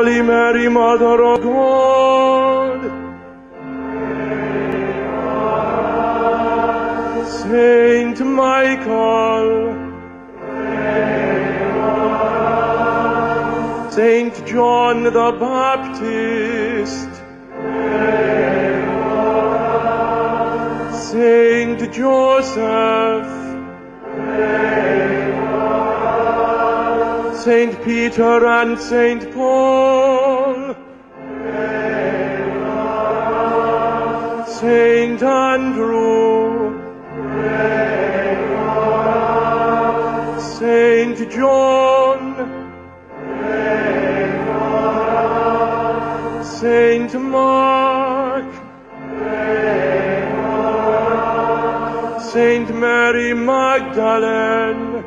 Holy Mary, Mother of God, Saint Michael, Saint John the Baptist, Saint Joseph, Saint Peter and Saint Paul, Saint Andrew, Saint John, Saint Mark, Saint Mary Magdalene,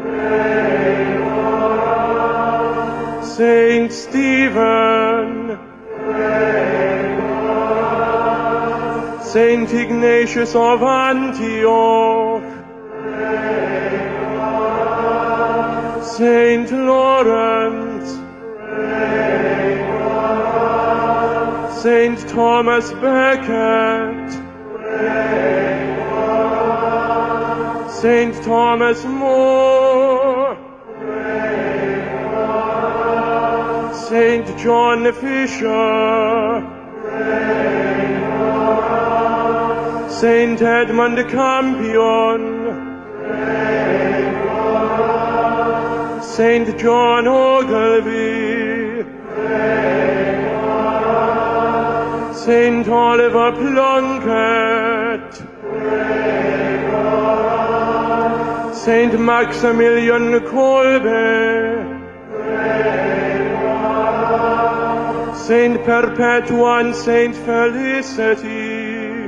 Saint Stephen, Saint Ignatius of Antioch, Saint Lawrence, Saint Thomas Becket, Saint Thomas More, Saint John Fisher, Saint Edmund Campion, Saint John Ogilvie, Saint Oliver Plunkett, Saint Maximilian Kolbe, Saint Perpetua and Saint Felicity,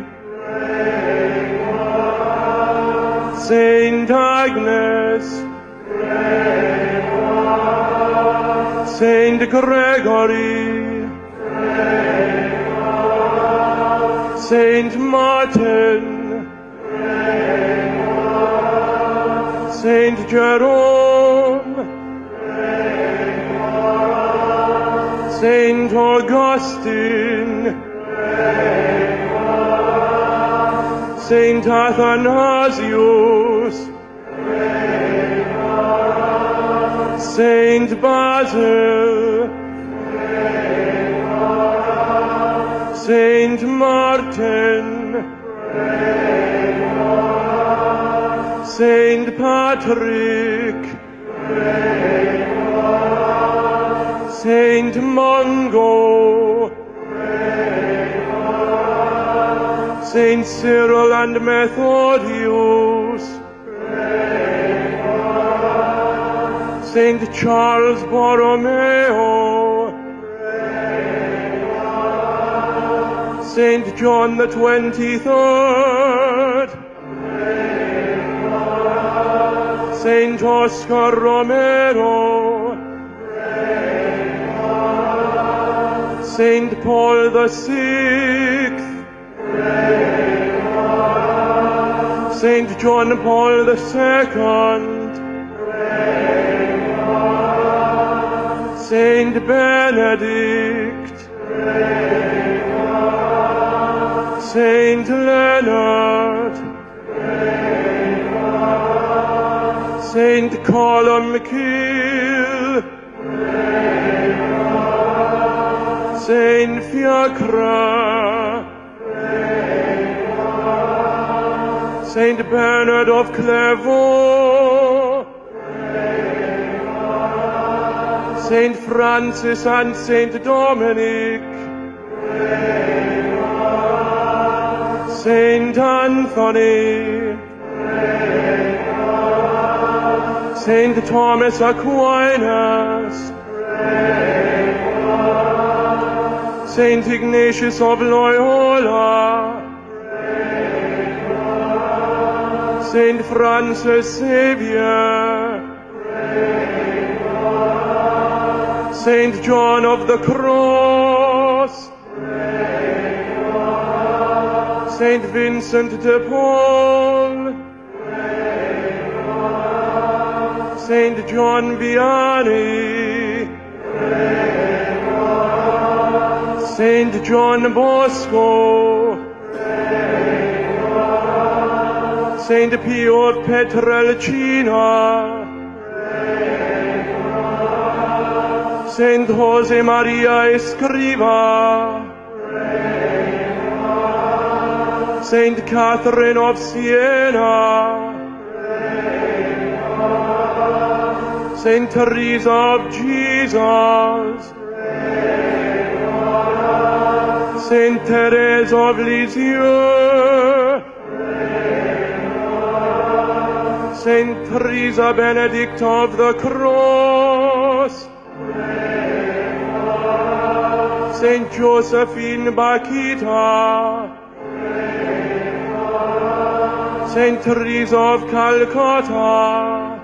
Saint Agnes, Saint Gregory, Saint Martin, Saint Jerome, Saint Augustine, Saint Athanasius, Saint Basil, Saint Martin, Saint Patrick, Saint Mungo, Saint Cyril and Methodius, Saint Charles Borromeo, Saint John the 23rd, Saint Oscar Romero, Saint Paul the Sixth, Saint John Paul the Second, Saint Benedict, Saint Leonard, Saint Columcille, Saint Fiacre, Saint Bernard of Clairvaux, Saint Francis and Saint Dominic, Saint Anthony, Saint Thomas Aquinas, Saint Ignatius of Loyola, Saint Francis Xavier, Saint John of the Cross, Saint Vincent de Paul, Saint John Vianney, Saint John Bosco, Saint Pio Petrelcina, Saint Jose Maria Escriva, Saint Catherine of Siena, Saint Teresa of Jesus, Saint Therese of Lisieux, Saint Teresa Benedict of the Cross, Saint Josephine Bakita, Saint Teresa of Calcutta,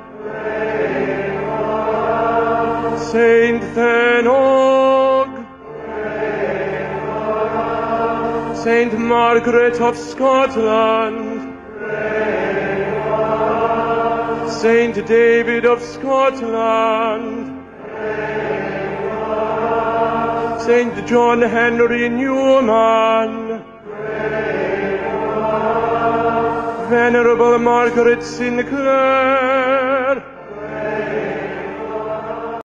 Saint Thenog, Saint Margaret of Scotland, Saint David of Scotland, Saint John Henry Newman, Venerable Margaret Sinclair,